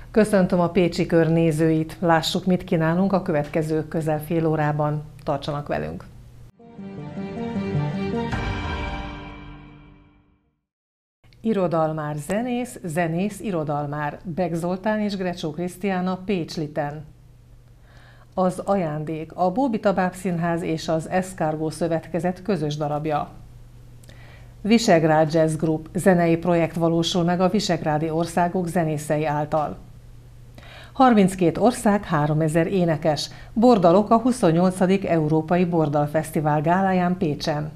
Köszöntöm a Pécsi Kör nézőit, lássuk, mit kínálunk a következő közel fél órában. Tartsanak velünk! Irodalmár zenész, zenész irodalmár, Beck Zoltán és Grecsó Krisztiána Pécsliten. Az Ajándék, a Bóbita Bábszínház és az Eszkárgó Szövetkezet közös darabja. Visegrád Jazz Group, zenei projekt valósul meg a visegrádi országok zenészei által. 32 ország, 3000 énekes, bordalok a 28. Európai Bordalfesztivál gáláján Pécsen.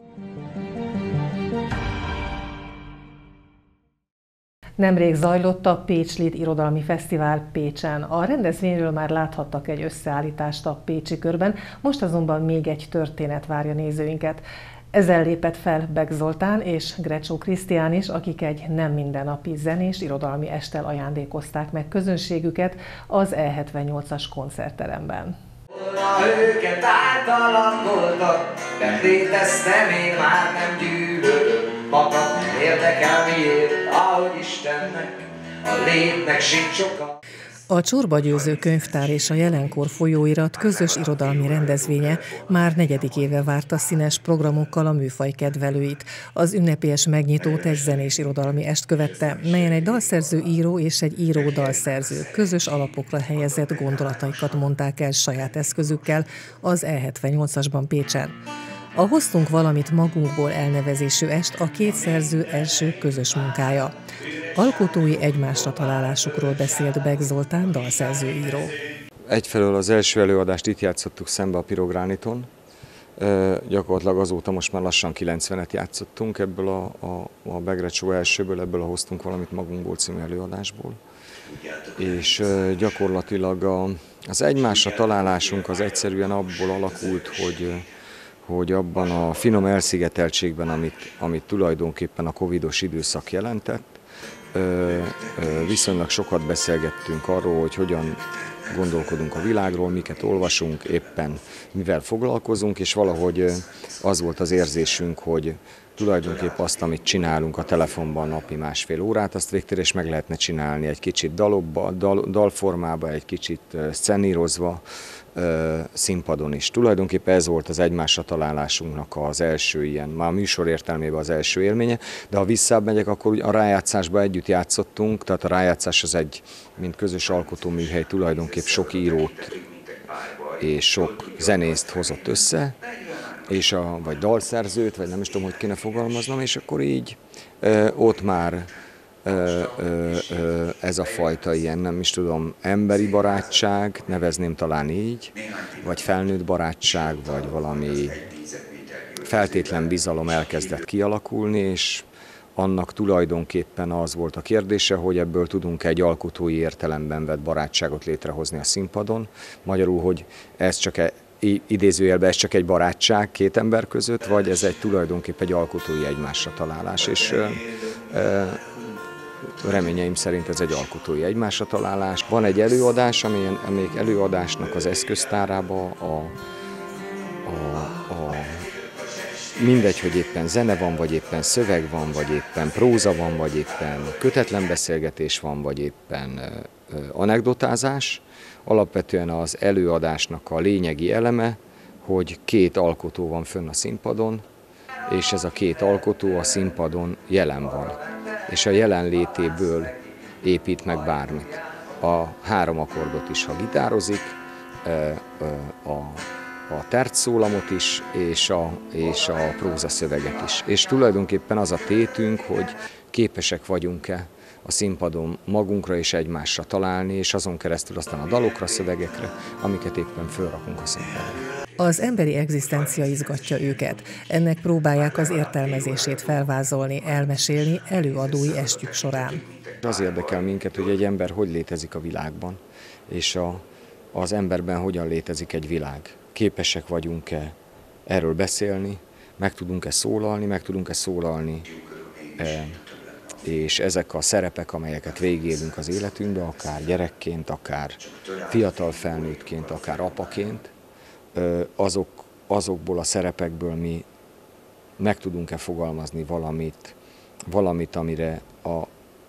Nemrég zajlott a Pécslit Irodalmi Fesztivál Pécsen. A rendezvényről már láthattak egy összeállítást a Pécsi Körben, most azonban még egy történet várja nézőinket. Ezzel lépett fel Beck Zoltán és Grecsó Krisztián is, akik egy nem mindennapi zenés irodalmi esttel ajándékozták meg közönségüket az E78-as koncertteremben. Őket általam voltak, de létezte még már nem gyűlölök. Magam érdekel miért, ahogy Istennek, a létnek sincs oka. A Csorba Győző Könyvtár és a Jelenkor folyóirat közös irodalmi rendezvénye már 4. éve várta színes programokkal a műfaj kedvelőit. Az ünnepélyes megnyitót egy zenés irodalmi est követte, melyen egy dalszerző író és egy író dalszerző közös alapokra helyezett gondolataikat mondták el saját eszközükkel az E78-asban Pécsen. A Hoztunk valamit magunkból elnevezésű est a két szerző első közös munkája. Alkotói egymásra találásukról beszélt Beck Zoltán, dalszerző író. Egyfelől az első előadást itt játszottuk szembe a Pirográniton. Gyakorlatilag azóta most már lassan 90-et játszottunk ebből a Beck Grecsó elsőből, ebből a Hoztunk valamit magunkból című előadásból. És gyakorlatilag az egymásra találásunk az egyszerűen abból alakult, hogy abban a finom elszigeteltségben, amit tulajdonképpen a covidos időszak jelentett, viszonylag sokat beszélgettünk arról, hogy hogyan gondolkodunk a világról, miket olvasunk, éppen mivel foglalkozunk, és valahogy az volt az érzésünk, hogy tulajdonképpen azt, amit csinálunk a telefonban napi másfél órát, azt végtére is meg lehetne csinálni egy kicsit dalformába, egy kicsit szenírozva, színpadon is. Tulajdonképpen ez volt az egymásra találásunknak az első ilyen, már a műsor értelmében az első élménye, de ha visszább megyek, akkor a rájátszásban együtt játszottunk, tehát a rájátszás az egy, mint közös alkotóműhely, tulajdonképp sok írót és sok zenészt hozott össze, és vagy dalszerzőt, vagy nem is tudom, hogy kéne fogalmaznom, és akkor így ott már ez a fajta ilyen, nem is tudom, emberi barátság, nevezném talán így, vagy felnőtt barátság, vagy valami feltétlen bizalom elkezdett kialakulni, és annak tulajdonképpen az volt a kérdése, hogy ebből tudunk egy alkotói értelemben vett barátságot létrehozni a színpadon. Magyarul, hogy ez csak idézőjelben ez csak egy barátság két ember között, vagy ez egy tulajdonképpen egy alkotói egymásra találás, és reményeim szerint ez egy alkotói egymásra találás. Van egy előadás, amelyik előadásnak az eszköztárába mindegy, hogy éppen zene van, vagy éppen szöveg van, vagy éppen próza van, vagy éppen kötetlen beszélgetés van, vagy éppen anekdotázás. Alapvetően az előadásnak a lényegi eleme, hogy két alkotó van fönn a színpadon, és ez a két alkotó a színpadon jelen van, és a jelenlétéből épít meg bármit. A három akkordot is, ha gitározik, a tercszólamot is, és a prózaszöveget is. És tulajdonképpen az a tétünk, hogy képesek vagyunk-e a színpadon magunkra és egymásra találni, és azon keresztül aztán a dalokra, szövegekre, amiket éppen fölrakunk a színpadon. Az emberi egzisztencia izgatja őket. Ennek próbálják az értelmezését felvázolni, elmesélni előadói estjük során. Az érdekel minket, hogy egy ember hogy létezik a világban, és az emberben hogyan létezik egy világ. Képesek vagyunk-e erről beszélni, meg tudunk-e szólalni, és ezek a szerepek, amelyeket végigélünk az életünkben, akár gyerekként, akár fiatal felnőttként, akár apaként, azokból a szerepekből mi meg tudunk-e fogalmazni valamit, amire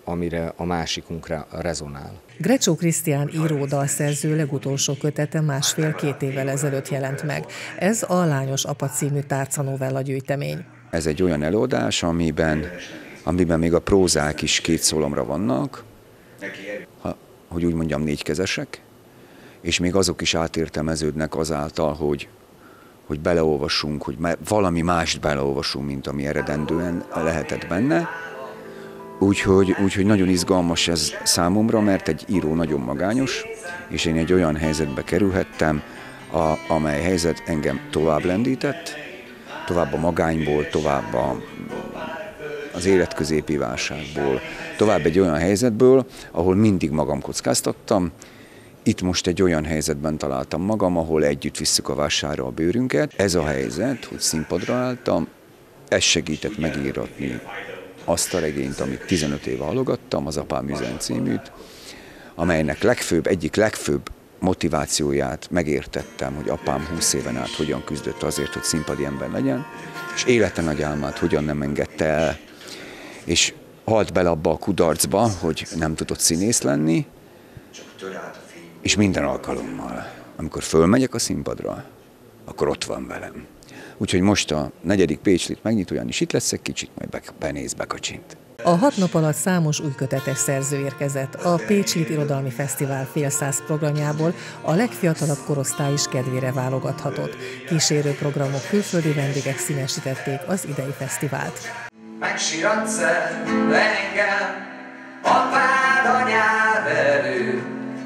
amire a másikunkra rezonál. Grecsó Krisztián író, dalszerző legutolsó kötete 1,5-2 évvel ezelőtt jelent meg. Ez a Lányos apa című tárcanovella gyűjtemény. Ez egy olyan előadás, amiben még a prózák is 2 szólomra vannak, hogy úgy mondjam, 4-kezesek, és még azok is átértelmeződnek azáltal, hogy beleolvasunk, hogy valami mást beleolvasunk, mint ami eredendően lehetett benne. Úgyhogy nagyon izgalmas ez számomra, mert egy író nagyon magányos, és én egy olyan helyzetbe kerülhettem, amely helyzet engem tovább lendített, tovább a magányból, tovább az életközépi válságból, tovább egy olyan helyzetből, ahol mindig magam kockáztattam. Itt most egy olyan helyzetben találtam magam, ahol együtt visszük a vásárra a bőrünket. Ez a helyzet, hogy színpadra álltam, ez segített megíratni azt a regényt, amit 15 éve halogattam, az Apám üzen címűt, amelynek egyik legfőbb motivációját megértettem, hogy apám 20 éven át hogyan küzdött azért, hogy színpadi ember legyen, és élete nagy álmát hogyan nem engedte el, és halt bele abba a kudarcba, hogy nem tudott színész lenni, és minden alkalommal, amikor fölmegyek a színpadra, akkor ott van velem. Úgyhogy most a 4. Pécslit megnyitóján is itt lesz egy kicsit, majd benéz, bekacsint. A 6 nap alatt számos új kötetes szerző érkezett. A Pécslit Irodalmi Fesztivál félszáz programjából a legfiatalabb korosztály is kedvére válogathatott. Kísérő programok, külföldi vendégek színesítették az idei fesztivált. Megsiratsz-e engem, apád, anyád elő?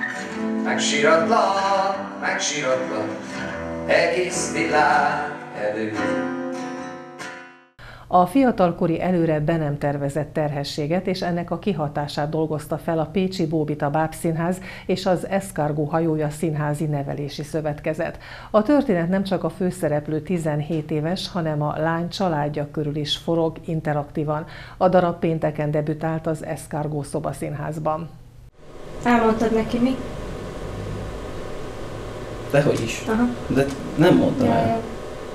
Megsiratlak, egész világ elő. A fiatalkori előre be nem tervezett terhességet és ennek a kihatását dolgozta fel a pécsi Bóbita Bábszínház és az Escargot hajója Színházi Nevelési Szövetkezet. A történet nem csak a főszereplő 17 éves, hanem a lány családja körül is forog interaktívan. A darab pénteken debütált az Escargot szobaszínházban. Elmondtad neki mi? Dehogy is. Aha. De nem mondtam el.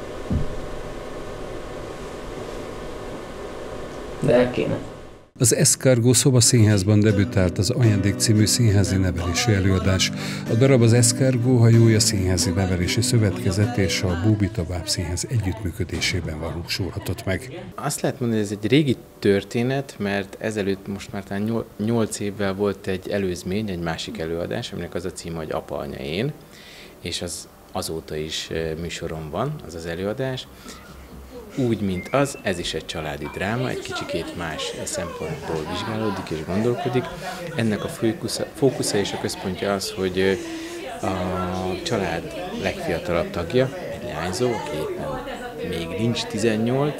De el kéne. Az Escargot szobaszínházban debütált az Ajándék című színházi nevelési előadás. A darab az Escargot hajója Színházi Nevelési Szövetkezet és a Bóbita Bábszínház együttműködésében valósulhatott meg. Azt lehet mondani, hogy ez egy régi történet, mert ezelőtt most már talán 8 évvel volt egy előzmény, egy másik előadás, aminek az a címe, hogy Apa, anya, én, és az azóta is műsoron van, az előadás. Úgy, mint az, ez is egy családi dráma, egy kicsikét más szempontból vizsgálódik és gondolkodik. Ennek a fókusza és a központja az, hogy a család legfiatalabb tagja, egy leányzó, aki még nincs 18,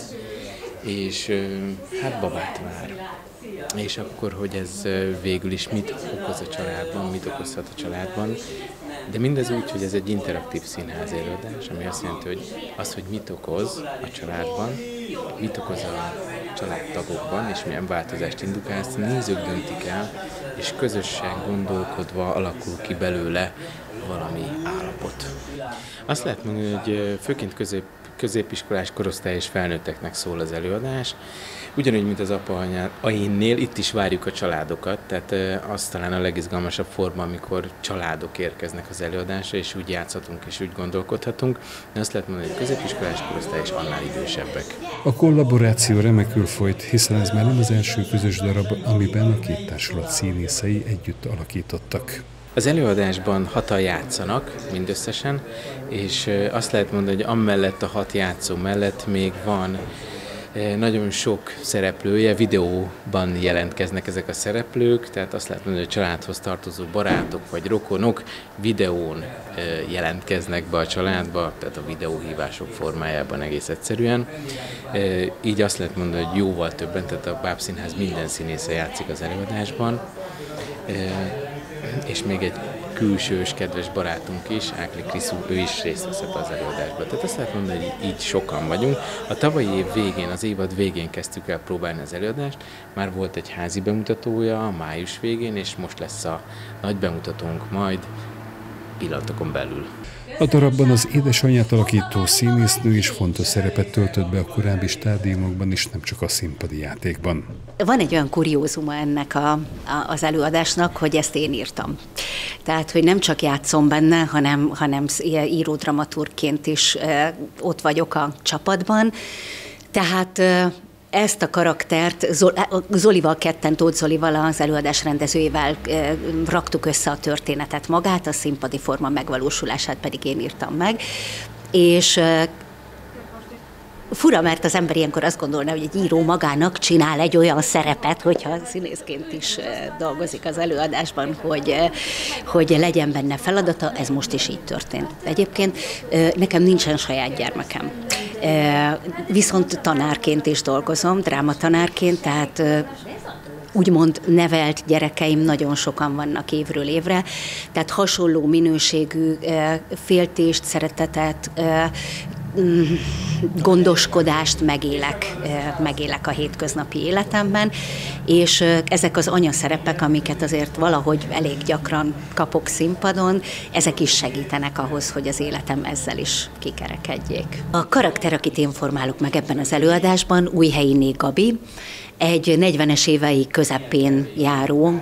és hát babát vár. És akkor, hogy ez végül is mit okoz a családban, mit okozhat a családban, de mindez úgy, hogy ez egy interaktív színház előadás, ami azt jelenti, hogy az, hogy mit okoz a családban, mit okoz a családtagokban, és milyen változást indukál, ezt a nézők döntik el, és közösen gondolkodva alakul ki belőle valami állapot. Azt lehet mondani, hogy főként középiskolás korosztály és felnőtteknek szól az előadás. Ugyanúgy, mint az Apa, anya, énnél, itt is várjuk a családokat, tehát az talán a legizgalmasabb forma, amikor családok érkeznek az előadásra, és úgy játszhatunk, és úgy gondolkodhatunk, de azt lehet mondani, hogy középiskolás korosztály és annál idősebbek. A kollaboráció remekül folyt, hiszen ez már nem az első közös darab, amiben a két társulat színészei együtt alakítottak. Az előadásban 6-an játszanak mindösszesen, és azt lehet mondani, hogy amellett a 6 játszó mellett még van nagyon sok szereplője, videóban jelentkeznek ezek a szereplők, tehát azt lehet mondani, hogy a családhoz tartozó barátok vagy rokonok videón jelentkeznek be a családba, tehát a videóhívások formájában egész egyszerűen. Így azt lehet mondani, hogy jóval többen, tehát a Bábszínház minden színésze játszik az előadásban, és még egy külsős, kedves barátunk is, Ákli Kriszú, ő is részt veszett az előadásban. Tehát azt lehet mondani, hogy így sokan vagyunk. A tavalyi év végén, az évad végén kezdtük el próbálni az előadást, már volt egy házi bemutatója május végén, és most lesz a nagy bemutatónk majd pillanatokon belül. A darabban az édesanyját alakító színésznő is fontos szerepet töltött be a korábbi stádiumokban is, nem csak a színpadi játékban. Van egy olyan kuriózuma ennek az előadásnak, hogy ezt én írtam. Tehát, hogy nem csak játszom benne, hanem író-dramaturgként is ott vagyok a csapatban. Tehát ezt a karaktert Zolival ketten, Tóth Zolival, az előadás rendezőjével raktuk össze a történetet magát, a színpadi forma megvalósulását pedig én írtam meg. És fura, mert az ember ilyenkor azt gondolna, hogy egy író magának csinál egy olyan szerepet, hogyha színészként is dolgozik az előadásban, hogy legyen benne feladata, ez most is így történt. Egyébként nekem nincsen saját gyermekem. Viszont tanárként is dolgozom, drámatanárként, tehát úgymond nevelt gyerekeim nagyon sokan vannak évről évre, tehát hasonló minőségű féltést, szeretetet, gondoskodást megélek a hétköznapi életemben, és ezek az anyaszerepek, amiket azért valahogy elég gyakran kapok színpadon, ezek is segítenek ahhoz, hogy az életem ezzel is kikerekedjék. A karakter, akit én formálok meg ebben az előadásban, Újhelyiné Gabi, egy 40-es évei közepén járó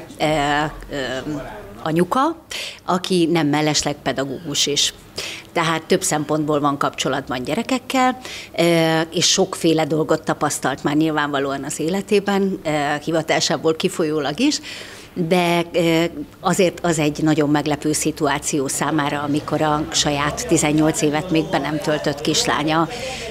anyuka, aki nem mellesleg pedagógus is. Tehát több szempontból van kapcsolatban gyerekekkel, és sokféle dolgot tapasztalt már nyilvánvalóan az életében, hivatásából kifolyólag is, de azért az egy nagyon meglepő szituáció számára, amikor a saját 18 évet még be nem töltött kislánya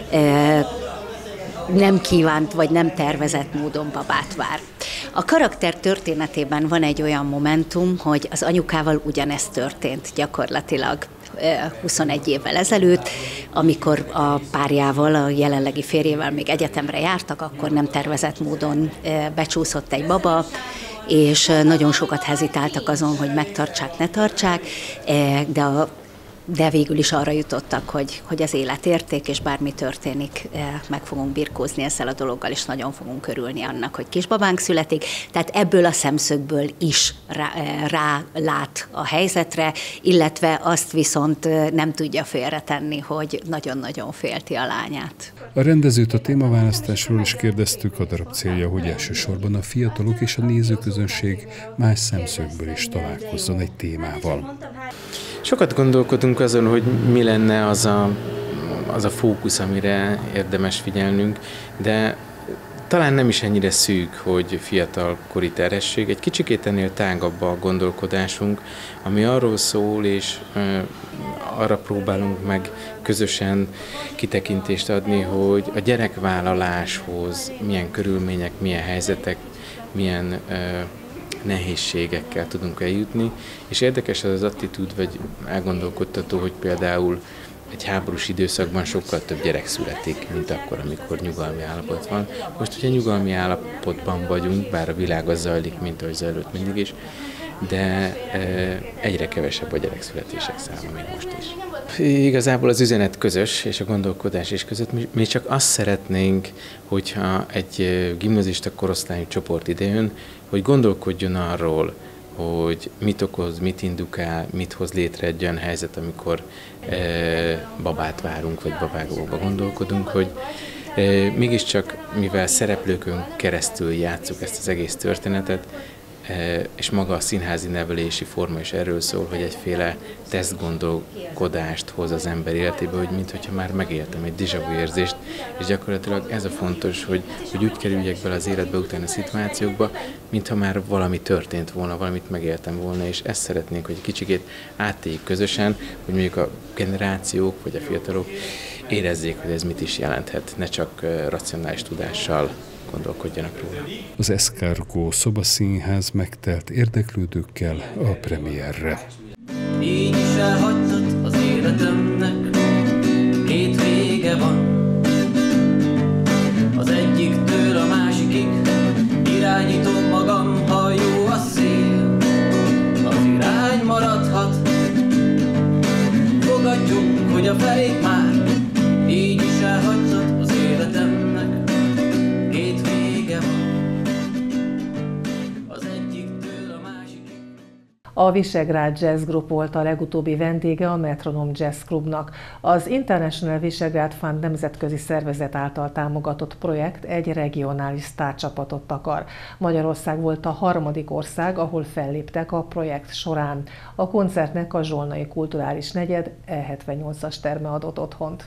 nem kívánt vagy nem tervezett módon babát vár. A karakter történetében van egy olyan momentum, hogy az anyukával ugyanezt történt gyakorlatilag 21 évvel ezelőtt, amikor a párjával, a jelenlegi férjével még egyetemre jártak, akkor nem tervezett módon becsúszott egy baba, és nagyon sokat hezitáltak azon, hogy megtartsák, ne tartsák, de végül is arra jutottak, hogy az élet érték, és bármi történik, meg fogunk birkózni ezzel a dologgal, és nagyon fogunk örülni annak, hogy kisbabánk születik. Tehát ebből a szemszögből is rálát a helyzetre, illetve azt viszont nem tudja félretenni, hogy nagyon-nagyon félti a lányát. A rendezőt a témaválasztásról is kérdeztük, a darab célja, hogy elsősorban a fiatalok és a nézőközönség más szemszögből is találkozzon egy témával. Sokat gondolkodunk azon, hogy mi lenne az a fókusz, amire érdemes figyelnünk, de talán nem is ennyire szűk, hogy fiatalkori terhesség. Egy kicsikét ennél tágabb a gondolkodásunk, ami arról szól, és arra próbálunk meg közösen kitekintést adni, hogy a gyerekvállaláshoz milyen körülmények, milyen helyzetek, milyen nehézségekkel tudunk eljutni, és érdekes az attitűd, vagy elgondolkodtató, hogy például egy háborús időszakban sokkal több gyerek születik, mint akkor, amikor nyugalmi állapot van. Most ugye nyugalmi állapotban vagyunk, bár a világ az zajlik, mint ahogy zajlott mindig is, de egyre kevesebb a gyerekszületések száma még most is. Igazából az üzenet közös, és a gondolkodás is között. Mi csak azt szeretnénk, hogyha egy gimnazista korosztályú csoport idejön, hogy gondolkodjon arról, hogy mit okoz, mit indukál, mit hoz létre egy olyan helyzet, amikor babát várunk, vagy babákba gondolkodunk, hogy mégiscsak, mivel szereplőkön keresztül játsszuk ezt az egész történetet, és maga a színházi nevelési forma is erről szól, hogy egyféle tesztgondolkodást hoz az ember életébe, hogy mintha már megéltem egy déjà vu érzést, és gyakorlatilag ez a fontos, hogy úgy kerüljek bele az életbe utáni szituációkba, mintha már valami történt volna, valamit megéltem volna, és ezt szeretnénk, hogy kicsikét áttéljük közösen, hogy mondjuk a generációk vagy a fiatalok érezzék, hogy ez mit is jelenthet, ne csak racionális tudással gondolkodjanak róla. Az Escargot szobaszínház megtelt érdeklődőkkel a premierre. Így is elhagytad az életemnek, két vége van. Az egyiktől a másikig irányítom magam, ha jó a szél. Az irány maradhat, fogadjuk, hogy a felét már. Így is elhagytad az életemnek, két vége van. Az egyiktől a másikig. A Visegrád Jazz Group volt a legutóbbi vendége a Metronom Jazz Clubnak. Az International Visegrád Fund nemzetközi szervezet által támogatott projekt egy regionális sztárcsapatot akar. Magyarország volt a harmadik ország, ahol felléptek a projekt során. A koncertnek a Zsolnai Kulturális Negyed E78-as terme adott otthont.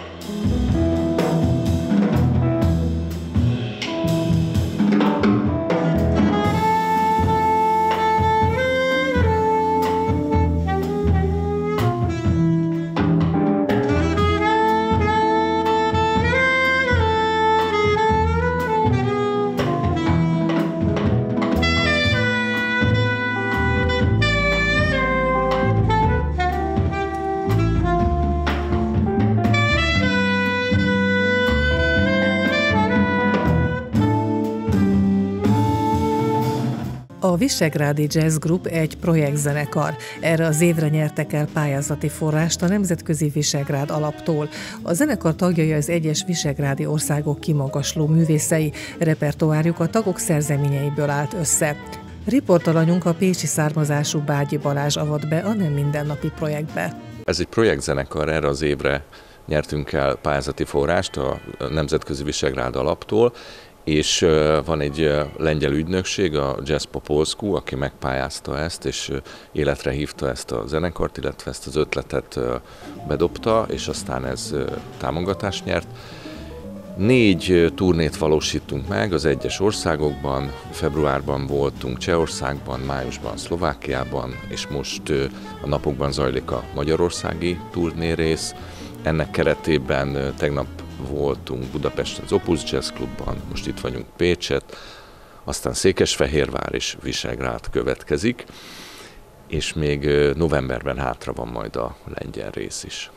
A Visegrádi Jazz Group egy projektzenekar. Erre az évre nyertek el pályázati forrást a Nemzetközi Visegrád Alaptól. A zenekar tagjai az egyes visegrádi országok kimagasló művészei, repertoárjuk a tagok szerzeményeiből állt össze. Riportalanyunk a pécsi származású Bágyi Balázs avat be a nem mindennapi projektbe. Ez egy projektzenekar, erre az évre nyertünk el pályázati forrást a Nemzetközi Visegrád Alaptól, és van egy lengyel ügynökség, a Jazz po Polsku, aki megpályázta ezt, és életre hívta ezt a zenekart, illetve ezt az ötletet bedobta, és aztán ez támogatást nyert. 4 turnét valósítunk meg az egyes országokban, februárban voltunk Csehországban, májusban Szlovákiában, és most a napokban zajlik a magyarországi turnérész. Ennek keretében tegnap voltunk Budapesten az Opus Jazz Clubban, most itt vagyunk Pécset, aztán Székesfehérvár és Visegrád következik, és még novemberben hátra van majd a lengyel rész is.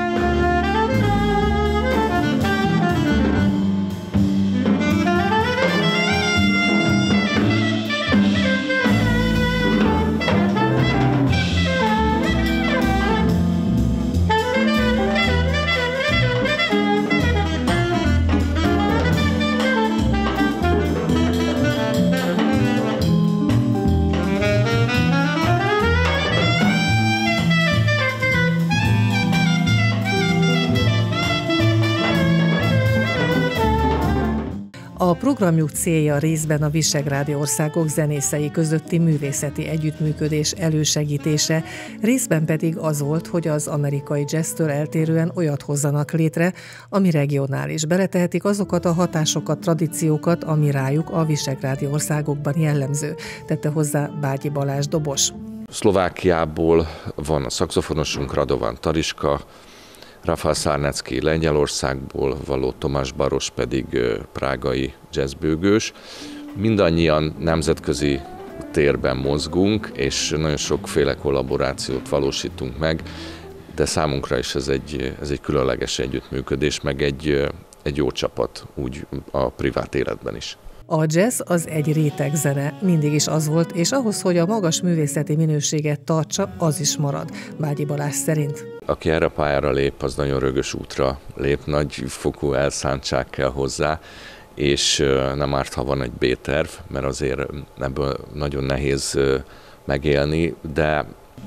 A programjuk célja részben a visegrádi országok zenészei közötti művészeti együttműködés elősegítése, részben pedig az volt, hogy az amerikai jazztől eltérően olyat hozzanak létre, ami regionális. Beletehetik azokat a hatásokat, tradíciókat, ami rájuk a visegrádi országokban jellemző, tette hozzá Bágyi Balázs dobos. Szlovákiából van a szaxofonosunk Radovan Tariska, Rafal Szárnecki Lengyelországból való, Tomás Baros pedig prágai jazzbőgős. Mindannyian nemzetközi térben mozgunk, és nagyon sokféle kollaborációt valósítunk meg, de számunkra is ez egy különleges együttműködés, meg egy jó csapat, úgy a privát életben is. A jazz az egy rétegzene, mindig is az volt, és ahhoz, hogy a magas művészeti minőséget tartsa, az is marad, Bágyi Balázs szerint. Aki erre a pályára lép, az nagyon rögös útra lép, nagy fokú elszántság kell hozzá, és nem árt, ha van egy B-terv, mert azért ebből nagyon nehéz megélni, de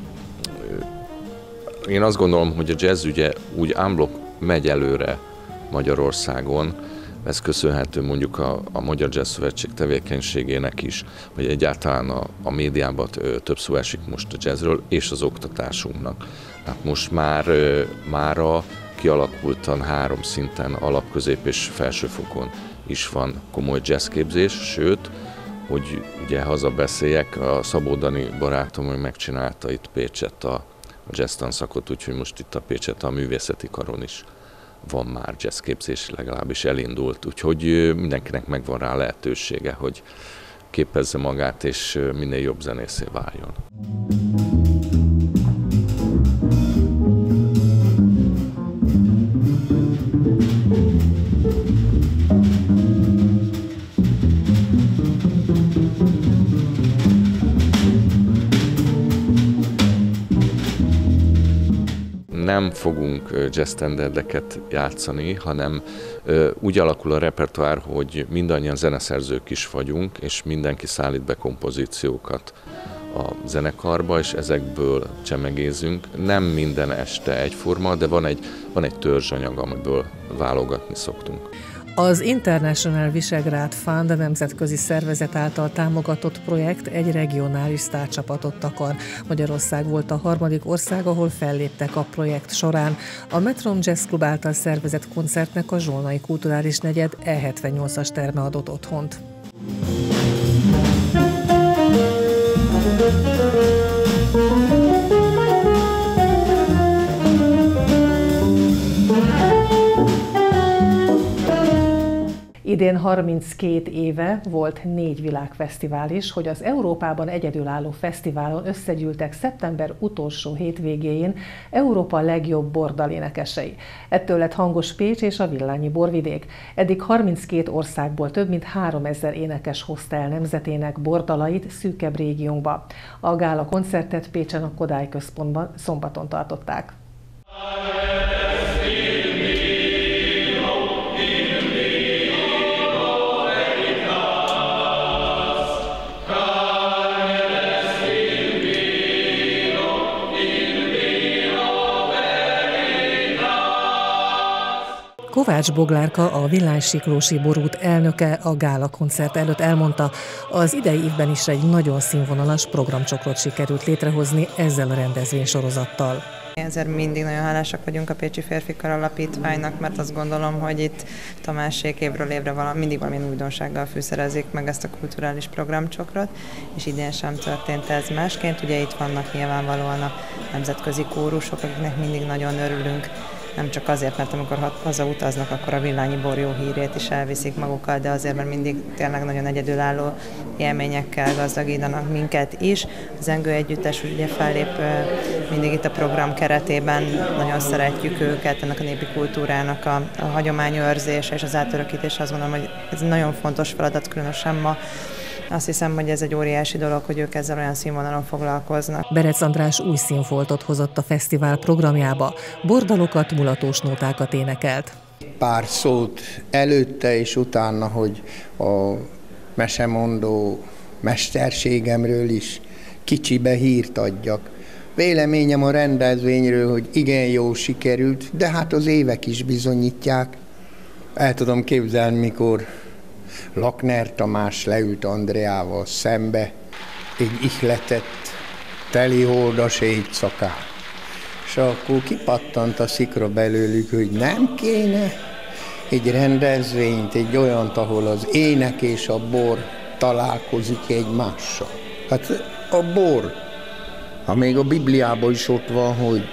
én azt gondolom, hogy a jazz ügye úgy unblock megy előre Magyarországon. Ez köszönhető mondjuk a Magyar Jazz Szövetség tevékenységének is, hogy egyáltalán a médiában több szó esik most a jazzről, és az oktatásunknak. Hát most mára kialakultan 3 szinten, alap-, közép- és felsőfokon is van komoly jazzképzés, sőt, hogy ugye hazabeszéljek, a Szabó Dani barátom, hogy megcsinálta itt Pécset a jazz tanszakot, úgyhogy most itt a Pécset a művészeti karon is van már jazzképzés, legalábbis elindult, úgyhogy mindenkinek megvan rá lehetősége, hogy képezze magát, és minél jobb zenészé váljon. Nem fogunk jazz standardeket játszani, hanem úgy alakul a repertoár, hogy mindannyian zeneszerzők is vagyunk, és mindenki szállít be kompozíciókat a zenekarba, és ezekből csemegézünk. Nem minden este egyforma, de van egy törzsanyag, amiből válogatni szoktunk. Az International Visegrád Fund, a nemzetközi szervezet által támogatott projekt egy regionális sztárcsapatot akar. Magyarország volt a harmadik ország, ahol felléptek a projekt során. A Metron Jazz Club által szervezett koncertnek a Zsolnai Kulturális Negyed E78-as terme adott otthont. Idén 32 éve volt 4 világfesztivál is, hogy az Európában egyedülálló fesztiválon összegyűltek szeptember utolsó hétvégéjén Európa legjobb bordalénekesei. Ettől lett hangos Pécs és a Villányi borvidék. Eddig 32 országból több mint 3000 énekes hozta el nemzetének bordalait szűkebb régiónkba. A gála koncertet Pécsen a Kodály Központban szombaton tartották. Kovács Boglárka, a Villánysiklósi Borút elnöke a gála koncert előtt elmondta, az idei évben is egy nagyon színvonalas programcsokrot sikerült létrehozni ezzel a rendezvénysorozattal. Ezért mindig nagyon hálásak vagyunk a Pécsi Férfikar Alapítványnak, mert azt gondolom, hogy itt Tamásék évről évre mindig valamilyen újdonsággal fűszerezik meg ezt a kulturális programcsokrot, és idén sem történt ez másként. Ugye itt vannak nyilvánvalóan a nemzetközi kórusok, akiknek mindig nagyon örülünk. Nem csak azért, mert amikor hazautaznak, akkor a villányi bor jó hírét is elviszik magukkal, de azért, mert mindig tényleg nagyon egyedülálló élményekkel gazdagítanak minket is. Az Engő Együttes ugye fellép mindig itt a program keretében, nagyon szeretjük őket, ennek a népi kultúrának a hagyományőrzése és az átörökítés. Azt gondolom, hogy ez nagyon fontos feladat, különösen ma. Azt hiszem, hogy ez egy óriási dolog, hogy ők ezzel olyan színvonalon foglalkoznak. Berec András új színfoltot hozott a fesztivál programjába. Bordalokat, mulatós nótákat énekelt. Pár szót előtte és utána, hogy a mesemondó mesterségemről is kicsibe hírt adjak. Véleményem a rendezvényről, hogy igen jó sikerült, de hát az évek is bizonyítják. El tudom képzelni, mikor Lakner Tamás leült Andreával szembe, egy ihletett, teli holdas éjszakán. És akkor kipattant a szikra belőlük, hogy nem kéne egy rendezvényt, egy olyant, ahol az ének és a bor találkozik egymással. Hát a bor, ha még a Bibliában is ott van, hogy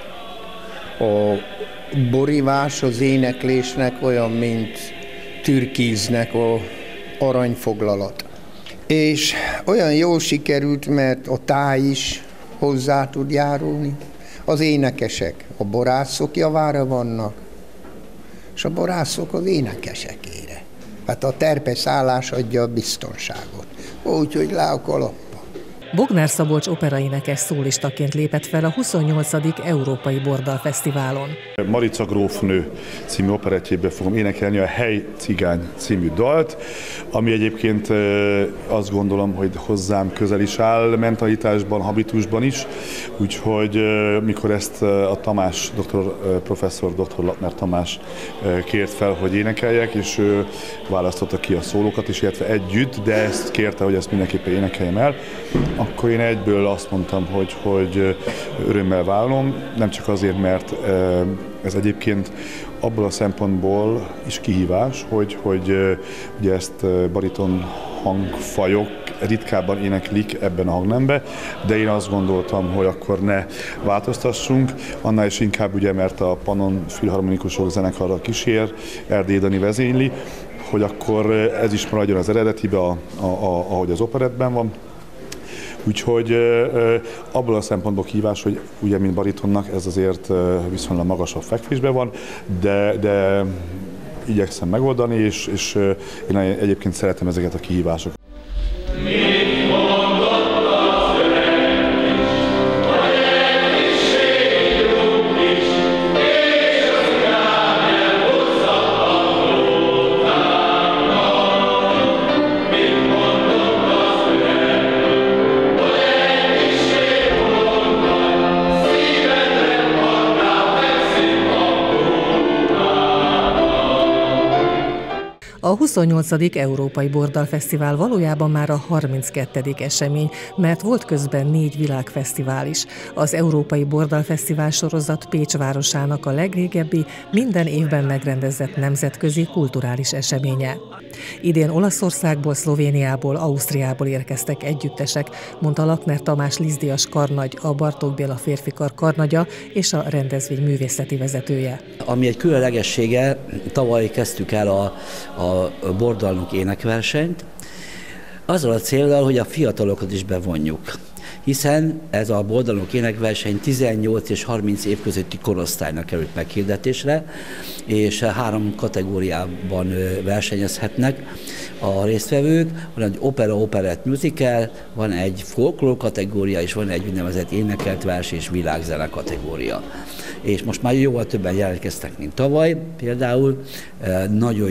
a borivás az éneklésnek olyan, mint türkíznek a aranyfoglalat. És olyan jól sikerült, mert a táj is hozzá tud járulni. Az énekesek a borászok javára vannak, és a borászok az énekesekére. Hát a terpeszállás adja a biztonságot. Úgyhogy le a kalappa. Bognár Szabolcs operaénekes szólistaként lépett fel a 28. Európai Bordalfesztiválon. Marica grófnő című operettjében fogom énekelni a Hely cigány című dalt, ami egyébként azt gondolom, hogy hozzám közel is áll mentalitásban, habitusban is, úgyhogy mikor ezt a Tamás, professzor dr. Lakner Tamás kért fel, hogy énekeljek, és ő választotta ki a szólókat is, illetve együtt, de ezt kérte, hogy ezt mindenképpen énekeljem el, akkor én egyből azt mondtam, hogy örömmel vállalom, nem csak azért, mert ez egyébként abból a szempontból is kihívás, hogy ugye ezt bariton hangfajok ritkábban éneklik ebben a hangnembe, de én azt gondoltam, hogy akkor ne változtassunk, annál is inkább ugye, mert a Pannon Filharmonikusok zenekarra kísér, Erdély Dani vezényli, hogy akkor ez is maradjon az eredetibe, ahogy az operettben van. Úgyhogy abból a szempontból kihívás, hogy ugye, mint baritonnak ez azért viszonylag magasabb fekvésben van, de igyekszem megoldani, és én egyébként szeretem ezeket a kihívásokat. A 28. Európai Bordalfesztivál valójában már a 32. esemény, mert volt közben 4 világfesztivál is. Az Európai Bordalfesztivál sorozat Pécs városának a legrégebbi, minden évben megrendezett nemzetközi kulturális eseménye. Idén Olaszországból, Szlovéniából, Ausztriából érkeztek együttesek, mondta Lakner Tamás Liszdias karnagy, a Bartók Béla férfikar karnagya és a rendezvény művészeti vezetője. Ami egy különlegessége, tavaly kezdtük el a bordalnok énekversenyt, azzal a céllal, hogy a fiatalokat is bevonjuk. Hiszen ez a bordalnok énekverseny 18 és 30 év közötti korosztálynak került meghirdetésre, és 3 kategóriában versenyezhetnek a résztvevők. Van egy opera, operett, musical, van egy folklór kategória, és van egy úgynevezett énekelt vers és világzene kategória. És most már jóval többen jelentkeztek, mint tavaly, például nagyon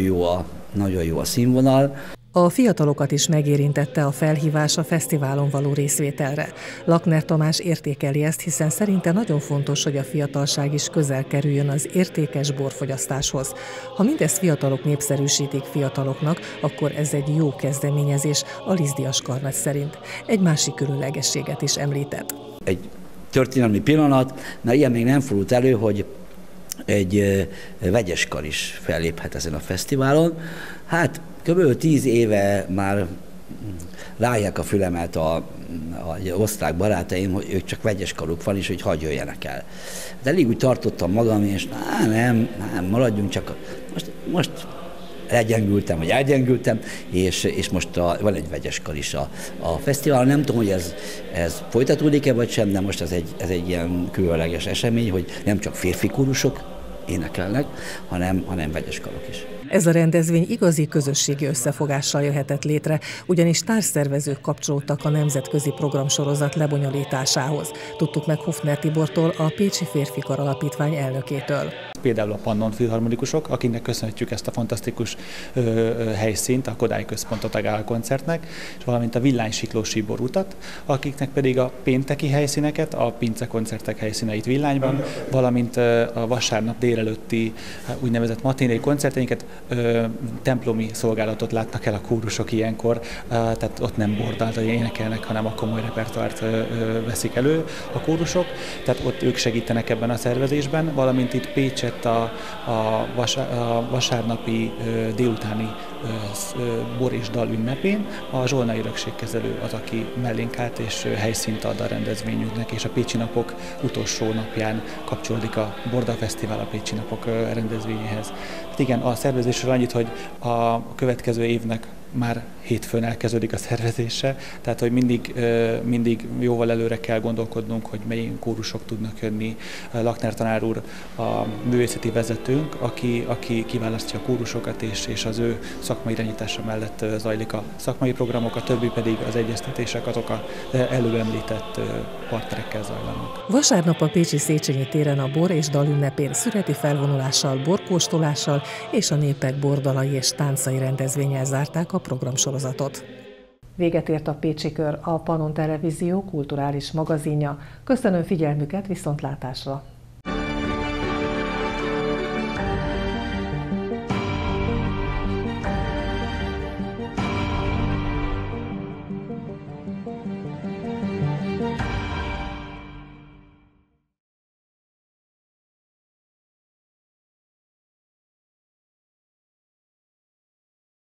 jó a színvonal. A fiatalokat is megérintette a felhívás a fesztiválon való részvételre. Lakner Tamás értékeli ezt, hiszen szerinte nagyon fontos, hogy a fiatalság is közel kerüljön az értékes borfogyasztáshoz. Ha mindezt fiatalok népszerűsítik fiataloknak, akkor ez egy jó kezdeményezés a Liszdias karnagy szerint. Egy másik különlegességet is említett. Egy történelmi pillanat, mert ilyen még nem fordult elő, hogy egy vegyes kar is felléphet ezen a fesztiválon. Hát kb. 10 éve már ráják a fülemet a osztrák barátaim, hogy ők csak vegyes karuk van, és hogy hadd jöjjenek el. De elég úgy tartottam magam, és nem, maradjunk csak. Most elgyengültem, és most van egy vegyes kar is a fesztiválon. Nem tudom, hogy ez folytatódik-e vagy sem, de most ez egy ilyen különleges esemény, hogy nem csak férfi kórusok énekelnek, hanem vegyes karok is. Ez a rendezvény igazi közösségi összefogással jöhetett létre, ugyanis társszervezők kapcsolódtak a nemzetközi programsorozat lebonyolításához. Tudtuk meg Hofner Tibortól, a Pécsi Férfikar Alapítvány elnökétől. Például a Pannon filharmonikusok, akiknek köszönhetjük ezt a fantasztikus helyszínt, a Kodály Központot a Gál koncertnek, és valamint a Villánysiklósi borutat, akiknek pedig a pénteki helyszíneket, a pince koncertek helyszíneit Villányban, valamint a vasárnap délelőtti úgynevezett matiné koncerteinket, templomi szolgálatot látnak el a kórusok ilyenkor, tehát ott nem bordalt, hogy énekelnek, hanem a komoly repertoárt veszik elő a kórusok, tehát ott ők segítenek ebben a szervezésben, valamint itt Pécset a vasárnapi délutáni bor és dal ünnepén a Zsolnai Örökségkezelő az, aki mellénk állt és helyszínt ad a rendezvényünknek, és a Pécsi Napok utolsó napján kapcsolódik a Bordalfesztivál a Pécsi Napok rendezvényéhez. Hát igen, a szervezésről annyit, hogy a következő évnek már hétfőn elkezdődik a szervezése, tehát hogy mindig jóval előre kell gondolkodnunk, hogy melyik kórusok tudnak jönni. Lakner tanár úr a művészeti vezetőnk, aki kiválasztja a kórusokat, és az ő szakmai irányítása mellett zajlik a szakmai programok, a többi pedig az egyeztetések azok a előemlített partnerekkel zajlanak. Vasárnap a pécsi Széchenyi téren a bor és dal ünnepén szüreti felvonulással, borkóstolással és a népek bordalai és táncai rendezvénnyel zárták a programsorozatot. Véget ért a Pécsi Kör, a Pannon Televízió kulturális magazinja. Köszönöm figyelmüket, viszontlátásra!